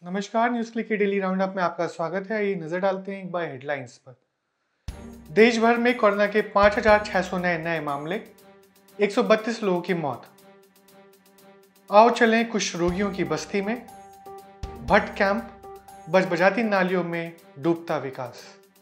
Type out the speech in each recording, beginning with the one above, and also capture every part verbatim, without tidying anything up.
नमस्कार, Newsclick के daily round up में आपका स्वागत है। ये नजर डालते हैं एक बार हेडलाइंस पर। देश भर में कोरोना के पाँच हज़ार छह सौ नए नए मामले, एक सौ बत्तीस लोगों की मौत। आओ चलें कुछ रोगियों की बस्ती में, भट्ट कैंप, बजबजाती नालियों में डूबता विकास।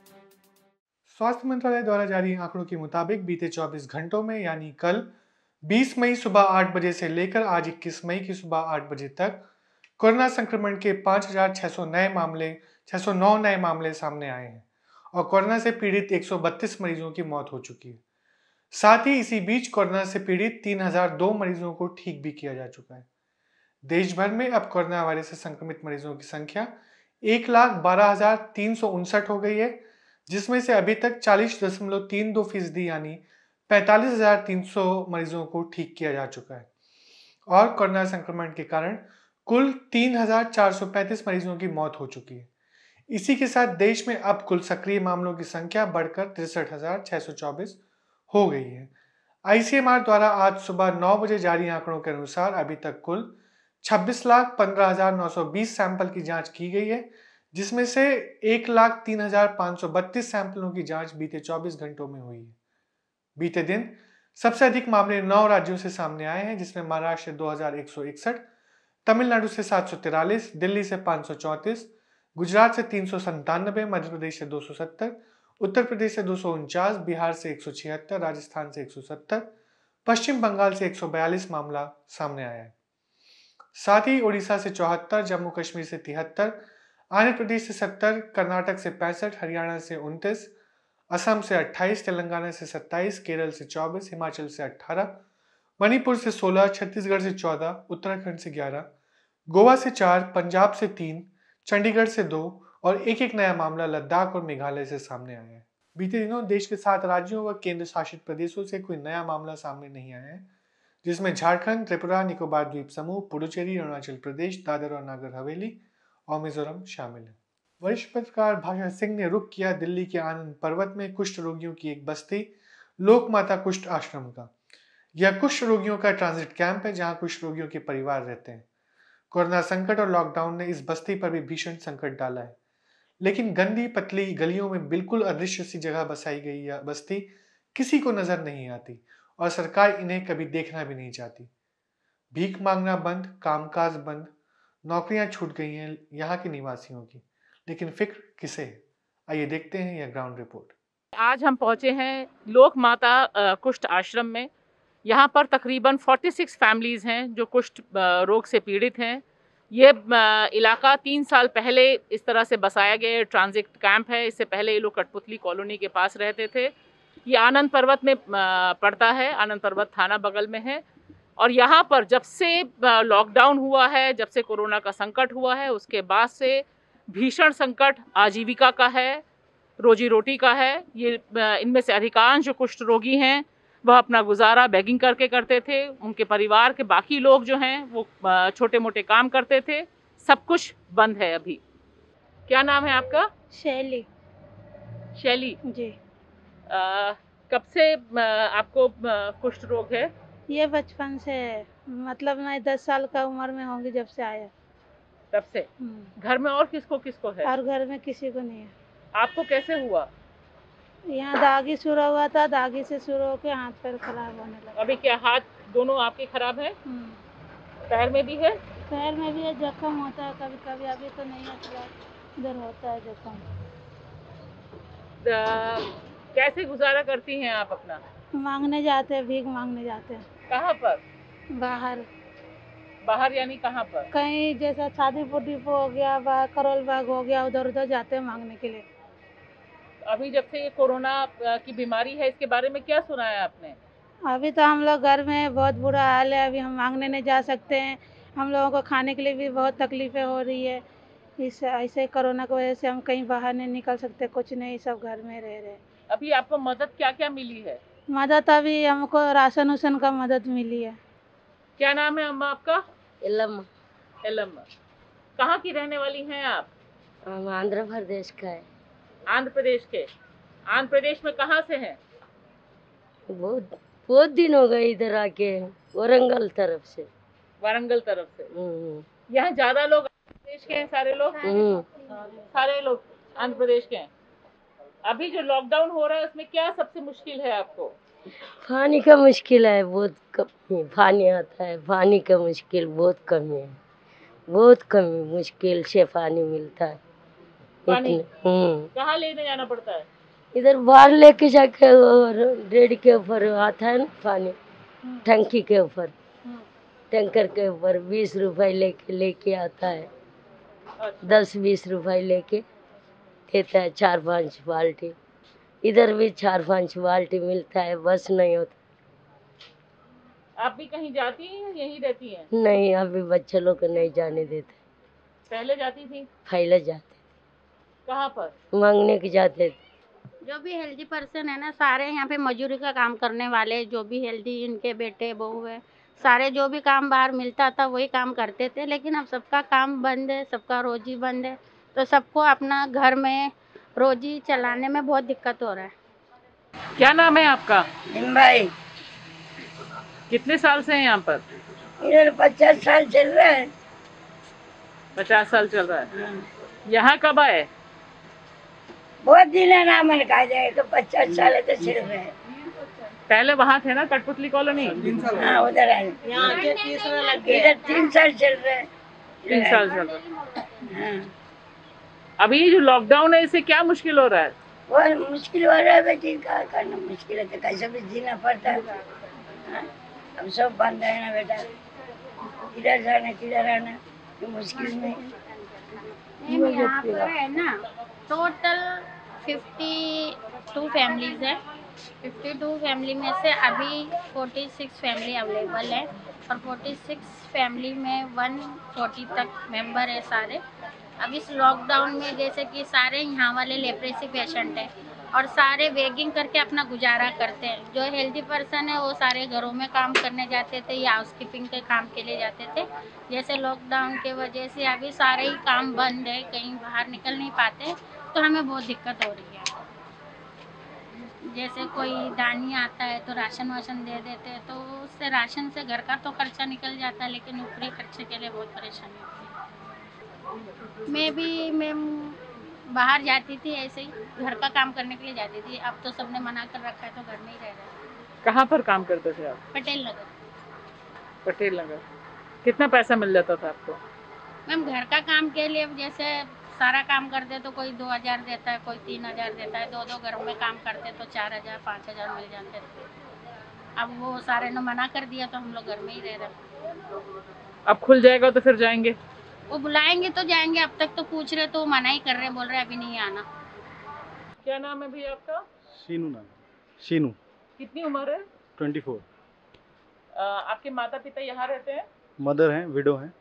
स्वास्थ्य मंत्रालय द्वारा जारी आंकड़ों के मुताबिक बीते चौबीस घंटों में यानी कल बीस मई सुबह आठ बजे से लेकर आज इक्कीस मई की सुबह आठ बजे तक कोरोना संक्रमण के पाँच हज़ार छह सौ नए मामले छह सौ नौ नए मामले सामने आए हैं और कोरोना से पीड़ित एक सौ बत्तीस मरीजों की मौत हो चुकी है। साथ ही इसी बीच कोरोना से पीड़ित तीन हज़ार दो मरीजों को ठीक भी किया जा चुका है। देश भर में अब कोरोना वायरस से संक्रमित मरीजों की संख्या एक लाख बारह हजार तीन सौ उनसठ हो गई है, जिसमें से अभी तक चालीस दशमलव तीन दो फीसदी यानी पैंतालीस हजार तीन सौ मरीजों को ठीक किया जा चुका है और कोरोना संक्रमण के कारण कुल तीन हज़ार चार सौ पैंतीस मरीजों की मौत हो चुकी है। इसी के साथ देश में अब कुल सक्रिय मामलों की संख्या बढ़कर तिरसठ हज़ार छह सौ चौबीस हो गई है। आईसीएमआर द्वारा आज सुबह नौ बजे जारी आंकड़ों के अनुसार अभी तक कुल छब्बीस लाख पंद्रह हजार नौ सौ बीस सैंपल की जांच की गई है, जिसमें से एक लाख तीन हजार पाँच सौ बत्तीस सैंपलों की जांच बीते चौबीस घंटों में हुई है। बीते दिन सबसे अधिक मामले नौ राज्यों से सामने आए हैं, जिसमें महाराष्ट्र से दो हजार एक सौ इकसठ, तमिलनाडु से सात सौ तिरालीस, दिल्ली से पाँच सौ चौंतीस, गुजरात से तीन सौ संतानबे, मध्य प्रदेश से दो सौ सत्तर, उत्तर प्रदेश से दो सौ उनचास, बिहार से एक सौ छिहत्तर, राजस्थान से एक सौ सत्तर, पश्चिम बंगाल से एक सौ बयालीस मामला सामने आया है। साथ ही उड़ीसा से चौहत्तर, जम्मू कश्मीर से तिहत्तर, आंध्र प्रदेश से सत्तर, कर्नाटक से पैंसठ, हरियाणा से उनतीस, असम से अट्ठाईस, तेलंगाना से सत्ताईस, केरल से चौबीस, हिमाचल से अठारह, मणिपुर से सोलह, छत्तीसगढ़ से चौदह, उत्तराखंड से ग्यारह, गोवा से चार, पंजाब से तीन, चंडीगढ़ से दो और एक एक नया मामला लद्दाख और मेघालय से सामने आया है। बीते दिनों देश के सात राज्यों व केंद्र शासित प्रदेशों से कोई नया मामला सामने नहीं आया है, जिसमें झारखंड, त्रिपुरा, निकोबार द्वीप समूह, पुडुचेरी, अरुणाचल प्रदेश, दादर और नागर हवेली और मिजोरम शामिल है। वरिष्ठ पत्रकार भाषा सिंह ने रुख किया दिल्ली के आनंद पर्वत में कुष्ठ रोगियों की एक बस्ती, लोक माता कुष्ठ आश्रम का। यह कुष्ठ रोगियों का ट्रांजिट कैंप है, जहां कुष्ठ रोगियों के परिवार रहते हैं। कोरोना संकट और लॉकडाउन ने इस बस्ती पर भी भीषण संकट डाला है, लेकिन गंदी पतली गलियों में बिल्कुल अदृश्य सी जगह बसाई गई यह बस्ती किसी को नजर नहीं आती और सरकार इन्हें कभी देखना भी नहीं चाहती। भीख मांगना बंद, कामकाज बंद, नौकरियां छूट गई हैं यहाँ के निवासियों की, लेकिन फिक्र किसे है? आइए देखते हैं यह ग्राउंड रिपोर्ट। आज हम पहुंचे हैं लोक माता कुष्ठ आश्रम में। यहाँ पर तकरीबन छियालीस फैमिलीज हैं जो कुष्ठ रोग से पीड़ित हैं। ये इलाका तीन साल पहले इस तरह से बसाया गया ट्रांजिट कैंप है। इससे पहले ये लोग कठपुतली कॉलोनी के पास रहते थे। ये आनंद पर्वत में पड़ता है, आनंद पर्वत थाना बगल में है। और यहाँ पर जब से लॉकडाउन हुआ है, जब से कोरोना का संकट हुआ है, उसके बाद से भीषण संकट आजीविका का है, रोजी रोटी का है। ये इनमें से अधिकांश जो कुष्ठ रोगी हैं वह अपना गुजारा बेगिंग करके करते थे। उनके परिवार के बाकी लोग जो हैं वो छोटे मोटे काम करते थे। सब कुछ बंद है अभी। क्या नाम है आपका? शैली। शैली जी। आ, कब से आपको कुष्ठ रोग है? ये बचपन से है, मतलब मैं दस साल का उम्र में होंगी जब से आया। तब से? घर में और किसको किसको है? और घर में किसी को नहीं है। आपको कैसे हुआ? यहाँ दागी शुरू हुआ था, दागी से शुरू होकर हाथ पैर खराब होने लगा। अभी क्या हाथ दोनों आपके खराब है? पैर में भी है? पैर में भी है, जख्म होता है कभी कभी। अभी तो नहीं है, इधर होता है जख्म। कैसे गुजारा करती हैं आप अपना? मांगने जाते हैं, भीख मांगने जाते हैं। कहाँ पर? बाहर। बाहर यानी कहाँ पर? कहीं जैसा शादीपुर डिपो हो गया, बाहर करोल बाग हो गया, उधर उधर जाते हैं मांगने के लिए। अभी जब से ये कोरोना की बीमारी है, इसके बारे में क्या सुना है आपने? अभी तो हम लोग घर में बहुत बुरा हाल है, अभी हम मांगने नहीं जा सकते हैं। हम लोगों को खाने के लिए भी बहुत तकलीफें हो रही है। इस ऐसे कोरोना की वजह से हम कहीं बाहर नहीं निकल सकते, कुछ नहीं, सब घर में रह रहे। अभी आपको मदद क्या क्या मिली है? मदद अभी हमको राशन उसन का मदद मिली है। क्या नाम है अम्मा आपका? एलम्मा। एलम्मा। कहाँ की रहने वाली हैं आप? हम आंध्र प्रदेश का है। आंध्र प्रदेश के? आंध्र प्रदेश में कहाँ से हैं? बहुत बहुत दिन हो गए इधर आके, वरंगल तरफ से। वारंगल तरफ से? यहाँ ज्यादा लोग प्रदेश के हैं सारे लोग? हम्म, सारे लोग आंध्र प्रदेश के हैं। अभी जो लॉकडाउन हो रहा है उसमें क्या सबसे मुश्किल है आपको? पानी का मुश्किल है, बहुत कम पानी आता है, पानी का मुश्किल बहुत कमी है, बहुत कमी मुश्किल से पानी मिलता है। पानी इतने हम्म कहाँ लेने जाना पड़ता है? इधर बाहर लेके जाके और रेड के ऊपर आता है ना पानी, टंकी के ऊपर, हम्म, टैंकर के ऊपर बीस रुपए लेके लेके आता है, अच्छा। दस बीस रुपए लेके देता है, चार पांच बाल्टी। इधर भी चार पांच बाल्टी मिलता है, बस नहीं होता। आप भी कहीं जाती हैं या यहीं रहती हैं? नहीं, अभी बच्चे लोग को नहीं जाने देते, पहले जाती थी? फैले जाते, कहाँ पर? मांगने के जाते थे। जो भी हेल्दी पर्सन है ना, सारे यहाँ पे मजदूरी का काम करने वाले, जो भी हेल्दी इनके बेटे बहू है, सारे जो भी काम बाहर मिलता था वही काम करते थे। लेकिन अब सबका काम बंद है, सबका रोजी बंद है, तो सबको अपना घर में रोजी चलाने में बहुत दिक्कत हो रहा है। क्या नाम है आपका? भाई कितने साल से हैं यहाँ पर? इधर पचास साल चल रहा है। पचास साल चल रहा है। यहाँ कब आए? बहुत दिन है ना, मैंने कहा जाए तो पचास साल है तो चल रहे हैं। पहले वहाँ थे ना कठपुतली कॉलोनी? हाँ, उधर है। इधर तीन साल चल रहा है। तीन साल चल रहा है। हाँ, अभी ये जो लॉकडाउन है इससे क्या मुश्किल हो रहा है? बहुत मुश्किल हो रहा है बेटी, क्या करना मुश्किल है तो कैसे भी जीना पड़ता है। हाँ, अब सब बंद है ना बेटा, किधर जाना किधर आना ये मुश्किल में। मैम यहाँ पर है ना टोटल फिफ्टी टू फैमिलीज है। फिफ्टी टू फैमिली में से अभी फोर्टी सिक्स फैमिली अवेलेबल है, और फोर्टी सिक्स फैमिली में वन फोर्टी तक मेंबर है सारे। अब इस लॉकडाउन में जैसे कि सारे यहाँ वाले लेप्रेसी पेशेंट हैं और सारे वेगिंग करके अपना गुजारा करते हैं। जो हेल्दी पर्सन है वो सारे घरों में काम करने जाते थे या हाउसकीपिंग के काम के लिए जाते थे। जैसे लॉकडाउन के वजह से अभी सारे ही काम बंद है, कहीं बाहर निकल नहीं पाते, तो हमें बहुत दिक्कत हो रही है। जैसे कोई दानी आता है तो राशन वाशन दे देते हैं, तो उससे राशन से घर का तो खर्चा निकल जाता है, लेकिन ऊपरी खर्चे के लिए बहुत परेशानी होती है। मैं भी मैम बाहर जाती थी, ऐसे ही घर का काम करने के लिए जाती थी। अब तो सबने मना कर रखा है तो घर में ही रह रहे हैं। कहाँ पर काम करते थे आप? पटेल नगर। पटेल नगर। कितना पैसा मिल जाता था आपको? मैम घर का काम के लिए जैसे सारा काम करते तो कोई दो हजार देता है, कोई तीन हजार देता है। दो दो घरों में काम करते तो चार हजार पाँच हजार मिल जाते थे। अब वो सारे ने मना कर दिया तो हम लोग घर में ही रह रहे हैं। अब खुल जाएगा तो फिर जाएंगे? वो बुलाएंगे तो जाएंगे, अब तक तो पूछ रहे तो मना ही कर रहे, बोल रहे अभी नहीं आना। क्या नाम है भैया आपका? शीनू नाम। शीनू। कितनी उम्र है? Twenty four. आपके माता पिता यहाँ रहते हैं? मदर हैं, विडो हैं,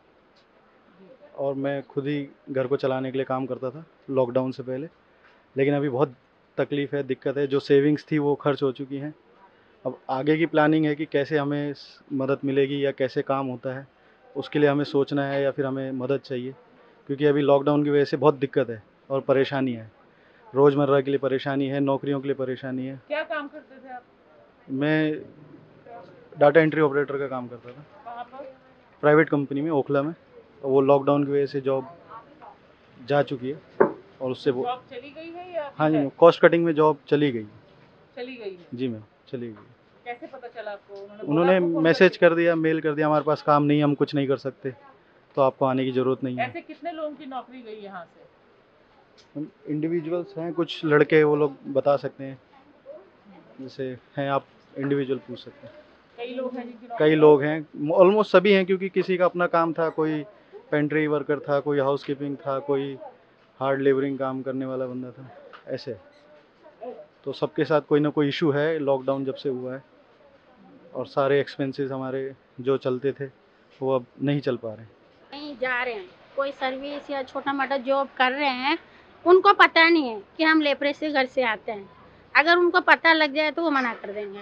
और मैं खुद ही घर को चलाने के लिए काम करता था लॉकडाउन से पहले। लेकिन अभी बहुत तकलीफ़ है, दिक्कत है, जो सेविंग्स थी वो खर्च हो चुकी हैं। अब आगे की प्लानिंग है कि कैसे हमें मदद मिलेगी या कैसे काम होता है, उसके लिए हमें सोचना है या फिर हमें मदद चाहिए, क्योंकि अभी लॉकडाउन की वजह से बहुत दिक्कत है और परेशानी है। रोज़मर्रा के लिए परेशानी है, नौकरियों के लिए परेशानी है। क्या काम करते थे आप? मैं डाटा एंट्री ऑपरेटर का काम करता था कहाँ पर? प्राइवेट कंपनी में, ओखला में। वो लॉकडाउन की वजह से जॉब जा चुकी है और उससे वो जॉब चली गई है या हाँ जी, है? कॉस्ट कटिंग में जॉब चली गई। चली गई है। जी मैम, चली गई। कैसे पता चला आपको? उन्होंने बोला उन्होंने आपको फोन मैसेज कर दिया, मेल कर दिया, हमारे पास काम नहीं है, हम कुछ नहीं कर सकते, तो आपको आने की ज़रूरत नहीं करके? है। ऐसे कितने लोगों की नौकरी गई यहाँ से? इंडिविजुअल्स हैं कुछ लड़के, वो लोग बता सकते हैं, जैसे हैं, आप इंडिविजुअल पूछ सकते हैं। कई लोग हैं जिनकी नौकरी कई लोग हैं, ऑलमोस्ट सभी हैं, क्योंकि किसी का अपना काम था, कोई पेंट्री वर्कर था, कोई हाउसकीपिंग था, कोई हार्ड लेबरिंग काम करने वाला बंदा था, ऐसे। तो सबके साथ कोई ना कोई इशू है लॉकडाउन जब से हुआ है, और सारे एक्सपेंसेस हमारे जो चलते थे वो अब नहीं चल पा रहे हैं। कहीं जा रहे हैं, कोई सर्विस या छोटा मोटा जॉब कर रहे हैं, उनको पता नहीं है कि हम लेप्रेसी घर से आते हैं। अगर उनको पता लग जाए तो वो मना कर देंगे।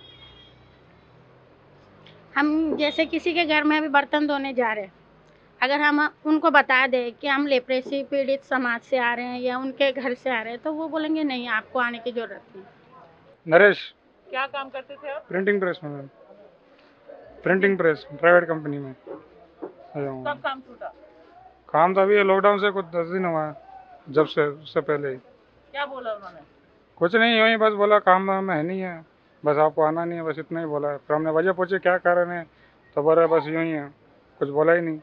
हम जैसे किसी के घर में अभी बर्तन धोने जा रहे हैं, अगर हम उनको बता दें कि हम लेप्रेसी पीड़ित समाज से आ रहे हैं या उनके घर से आ रहे हैं, तो वो बोलेंगे नहीं, आपको आने की ज़रूरत नहीं। नरेश, क्या काम करते थे आप? प्रिंटिंग प्रेस में ma'am, printing press private company में आया हूँ। कब काम छूटा? काम तो अभी लॉकडाउन से कुछ दस दिन हुआ है, जब से उससे पहले ही। क्या बोला उन्होंने? कुछ नहीं, यूँ ही बस बोला काम में है नहीं है, बस आपको आना नहीं है, बस इतना ही बोला है। फिर हमने वजह पूछी क्या कारण है, तो बोल रहे बस यूँ ही है, कुछ बोला ही नहीं।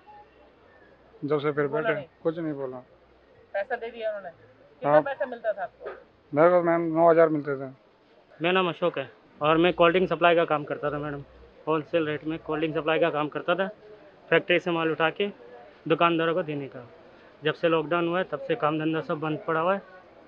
जब से फिर बैठे कुछ नहीं बोला। पैसा दे दिया उन्होंने? कितना हाँ। पैसा मिलता था आपको? मेरे को मैम नौ हज़ार मिलते थे। मेरा नाम अशोक है और मैं कोल्ड ड्रिंक सप्लाई का काम करता था मैडम। होलसेल रेट में कोल्ड ड्रिंक सप्लाई का काम करता था, फैक्ट्री से माल उठा के दुकानदारों को देने का। जब से लॉकडाउन हुआ है तब से काम धंधा सब बंद पड़ा हुआ है।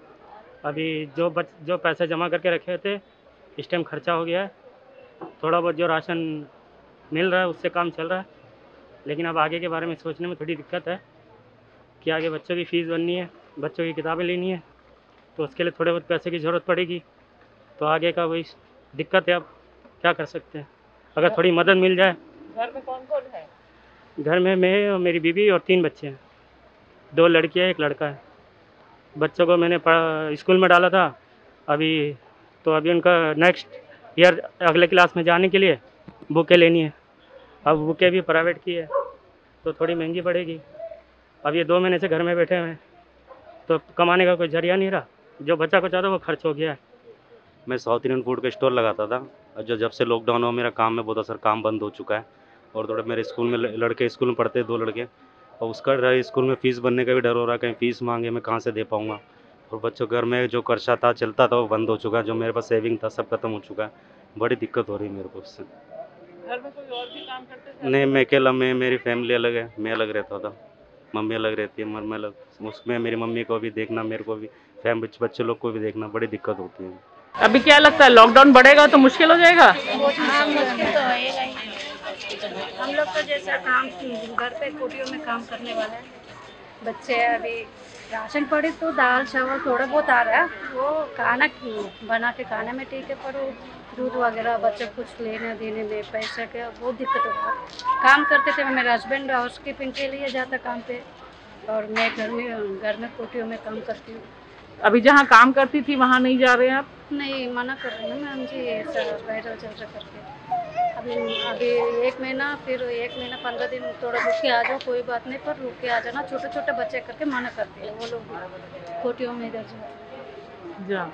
अभी जो बच जो पैसे जमा करके रखे थे इस टाइम खर्चा हो गया है। थोड़ा बहुत जो राशन मिल रहा है उससे काम चल रहा है, लेकिन अब आगे के बारे में सोचने में थोड़ी दिक्कत है कि आगे बच्चों की फ़ीस भरनी है, बच्चों की किताबें लेनी है, तो उसके लिए थोड़े बहुत पैसे की ज़रूरत पड़ेगी। तो आगे का वही दिक्कत है, अब क्या कर सकते हैं। अगर थोड़ी मदद मिल जाए। घर में कौन कौन है? घर में मैं और मेरी बीवी और तीन बच्चे हैं, दो लड़कियां एक लड़का है। बच्चों को मैंने स्कूल में डाला था अभी, तो अभी उनका नेक्स्ट ईयर अगले क्लास में जाने के लिए बुकें लेनी है। अब बुकें भी प्राइवेट की है तो थोड़ी महंगी पड़ेगी। अब ये दो महीने से घर में बैठे हुए हैं तो कमाने का कोई जरिया नहीं रहा, जो बच्चा कुछ आता वो खर्च हो गया है। मैं साउथ इंडियन फूड का स्टोर लगाता था, और जो जब से लॉकडाउन हुआ मेरा काम में बहुत असर, काम बंद हो चुका है। और थोड़े मेरे स्कूल में लड़के स्कूल में पढ़ते हैं, दो लड़के, और उसका स्कूल में फ़ीस बनने का भी डर हो रहा है, कहीं फ़ीस मांगे मैं कहाँ से दे पाऊँगा। और बच्चों घर में जो खर्चा था चलता था वो बंद हो चुका है, जो मेरे पास सेविंग था सब खत्म हो चुका है। बड़ी दिक्कत हो रही है मेरे को उससे। घर में कोई और भी काम करते थे? नहीं, मैं अकेला, मैं मेरी फैमिली अलग है, मैं अलग रहता था, मम्मी अलग रहती है, मर मैं अलग। उसमें मेरी मम्मी को भी देखना, मेरे को भी फैमिली बच्चे लोग को भी देखना, बड़ी दिक्कत होती है। अभी क्या लगता है लॉकडाउन बढ़ेगा तो मुश्किल हो जाएगा? हाँ, मुश्किल तो होएगा ही। हम लोग तो जैसा काम घर पे कुटियों में काम करने वाले हैं, बच्चे हैं, अभी राशन पड़े तो दाल चावल थोड़ा बहुत आ रहा है, वो खाना बना के खाने में ठीक है, पर वो दूध वगैरह बच्चे कुछ लेने देने में पैसे के बहुत दिक्कत होता है। काम करते थे, मेरा हस्बैंड हाउस कीपिंग के लिए जाता काम पे, और मैं घर में घर में कुटियों में काम करती हूँ। अभी जहाँ काम करती थी वहाँ नहीं जा रहे हैं आप? नहीं, मना कर रही हूँ मैम जी, ऐसा वायरल चल रहा करके। अभी अभी एक महीना, फिर एक महीना पंद्रह दिन थोड़ा रुक के आ जाओ, कोई बात नहीं, पर रुक के आ जाना, छोटे छोटे बच्चे करके मना करते हैं वो लोग कोटियों में इधर जा।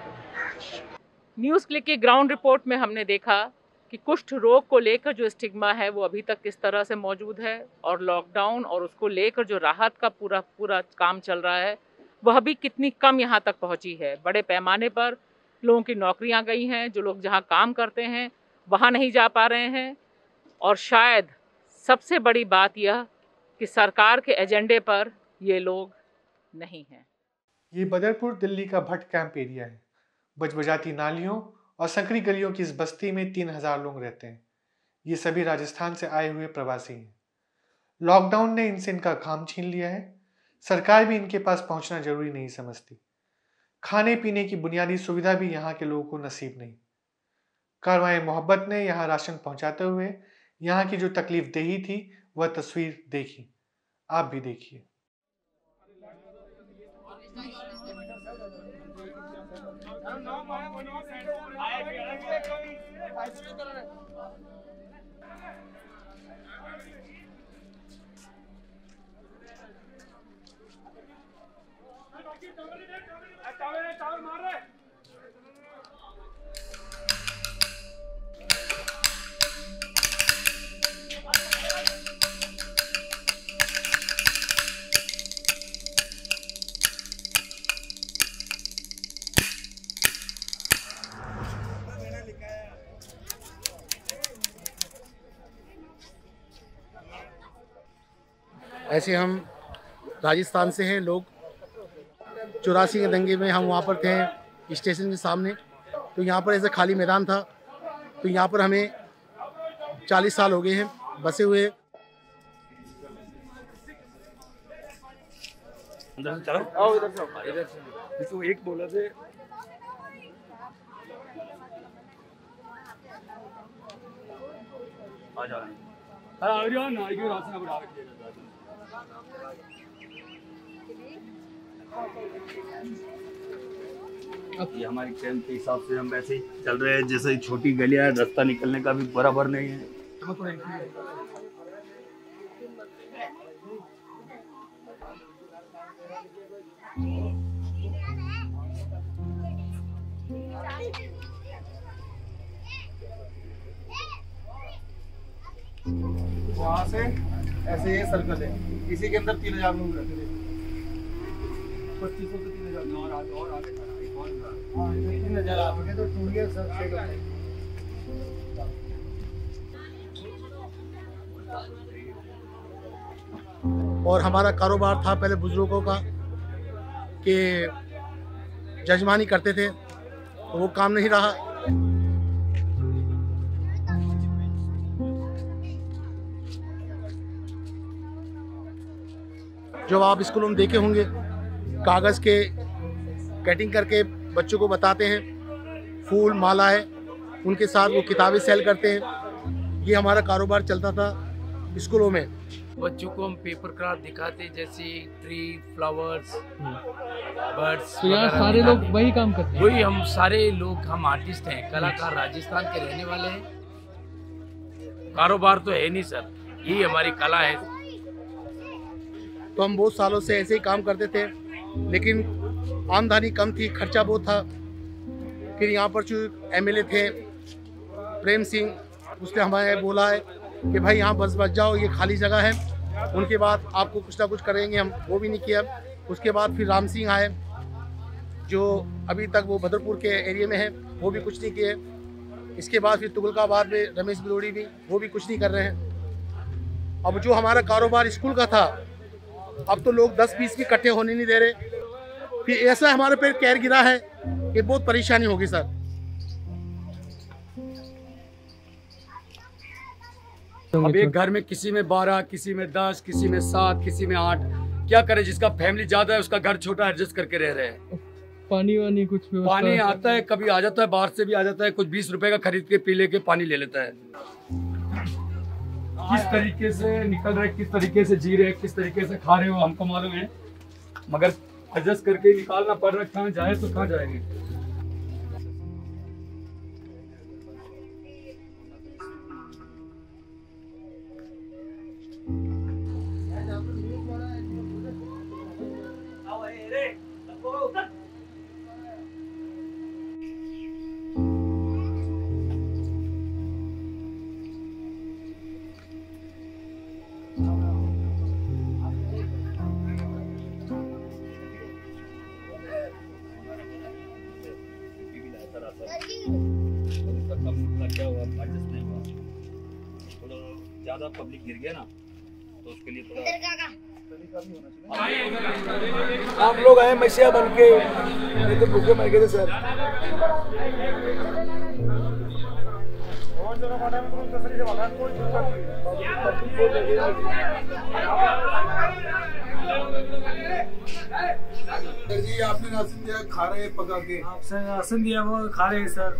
न्यूज़ क्लिक की ग्राउंड रिपोर्ट में हमने देखा कि कुष्ठ रोग को लेकर जो स्टिग्मा है वो अभी तक किस तरह से मौजूद है, और लॉकडाउन और उसको लेकर जो राहत का पूरा पूरा काम चल रहा है वह भी कितनी कम यहाँ तक पहुँची है। बड़े पैमाने पर लोगों की नौकरियाँ गई हैं, जो लोग जहाँ काम करते हैं वहाँ नहीं जा पा रहे हैं, और शायद सबसे बड़ी बात यह कि सरकार के एजेंडे पर ये लोग नहीं हैं। ये बदरपुर दिल्ली का भट्ट कैंप एरिया है। बजबजाती नालियों और संकरी गलियों की इस बस्ती में तीन हजार लोग रहते हैं। ये सभी राजस्थान से आए हुए प्रवासी हैं। लॉकडाउन ने इनसे इनका काम छीन लिया है। सरकार भी इनके पास पहुंचना जरूरी नहीं समझती। खाने पीने की बुनियादी सुविधा भी यहाँ के लोगों को नसीब नहीं। कारवां मोहब्बत ने यहाँ राशन पहुंचाते हुए यहाँ की जो तकलीफ देही थी वह तस्वीर देखी, आप भी देखिए। ऐसे हम राजस्थान से हैं लोग। चौरासी के दंगे में हम वहाँ पर थे स्टेशन के सामने, तो यहाँ पर ऐसे खाली मैदान था, तो यहाँ पर हमें चालीस साल हो गए हैं बसे हुए। अंदर से चलो, आओ इधर से, इधर से। इसको एक बोला थे आ जाओ। हाँ आ जाओ ना, ये रास्ता बढ़ा के ये हमारी ट्रेन के हिसाब से हम वैसे ही चल रहे हैं, जैसे छोटी गलियां है, रास्ता निकलने का भी बराबर नहीं है। वहाँ से ऐसे ये सर्कल है, इसी के अंदर तीन हजार लोग रहते थे। पच्चीस सौ से तीन हजार और आगे और आगे हाँ तीन हजार आगे तो टूट गया सर सेट हो गया। और हमारा कारोबार था पहले बुजुर्गों का कि जजमानी करते थे, तो वो काम नहीं रहा। जो आप स्कूलों में देखे होंगे, कागज़ के कटिंग करके बच्चों को बताते हैं, फूल माला है, उनके साथ वो किताबें सेल करते हैं। ये हमारा कारोबार चलता था स्कूलों में। बच्चों को हम पेपर क्राफ्ट दिखाते, जैसे ट्री, फ्लावर्स, बर्ड्स। तो यहाँ सारे लोग वही काम करते हैं? वही हम सारे लोग, हम आर्टिस्ट हैं, कलाकार, राजस्थान के रहने वाले हैं। कारोबार तो है नहीं सर, यही हमारी कला है। तो हम बहुत सालों से ऐसे ही काम करते थे, लेकिन आमदनी कम थी, खर्चा बहुत था। फिर यहाँ पर जो एमएलए थे प्रेम सिंह, उसने हमें बोला है कि भाई यहाँ बस बच जाओ, ये खाली जगह है, उनके बाद आपको कुछ ना कुछ करेंगे हम। वो भी नहीं किया। उसके बाद फिर राम सिंह आए, जो अभी तक वो बदरपुर के एरिया में है, वो भी कुछ नहीं किए। इसके बाद फिर तुगलकाबाद में रमेश बिलोड़ी भी, वो भी कुछ नहीं कर रहे हैं। अब जो हमारा कारोबार स्कूल का था, अब तो लोग दस बीस भी इकट्ठे होने नहीं दे रहे। फिर ऐसा हमारे पे कैर गिरा है कि बहुत परेशानी होगी सर। अब एक घर में किसी में बारह, किसी में दस, किसी में सात, किसी में आठ, क्या करे? जिसका फैमिली ज्यादा है उसका घर छोटा एडजस्ट करके रह रहे हैं। पानी वानी कुछ पानी आता है, कभी आ जाता है, बाहर से भी आ जाता है, कुछ बीस रुपए का खरीद के पी लेके पानी ले लेता है। किस तरीके से निकल रहे, किस तरीके से जी रहे, किस तरीके से खा रहे हो हमको मालूम है, मगर एडजस्ट करके निकालना पड़ रहा है। कहाँ जाए तो कहाँ जाएंगे? क्या हुआ, एडजस्ट नहीं हुआ, थोड़ा ज्यादा पब्लिक गिर गया ना, तो उसके लिए थोड़ा आप लोग आए मसीहा बन के, नहीं तो भूखे मर गए थे सर। जी आपने राशन दिया, खा रहे हैं पका के? आपसे राशन दिया वो खा रहे हैं सर।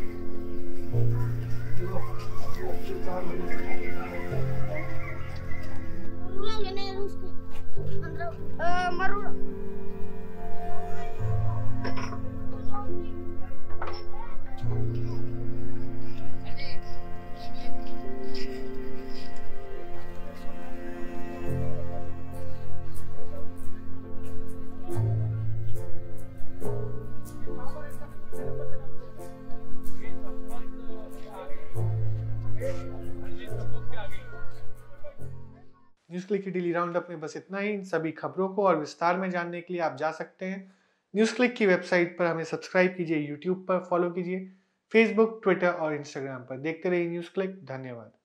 न्यूज़ क्लिक की डेली राउंड अप में बस इतना ही। सभी खबरों को और विस्तार में जानने के लिए आप जा सकते हैं न्यूज़ क्लिक की वेबसाइट पर। हमें सब्सक्राइब कीजिए, यूट्यूब पर फॉलो कीजिए, फेसबुक, ट्विटर और इंस्टाग्राम पर। देखते रहिए न्यूज़ क्लिक। धन्यवाद।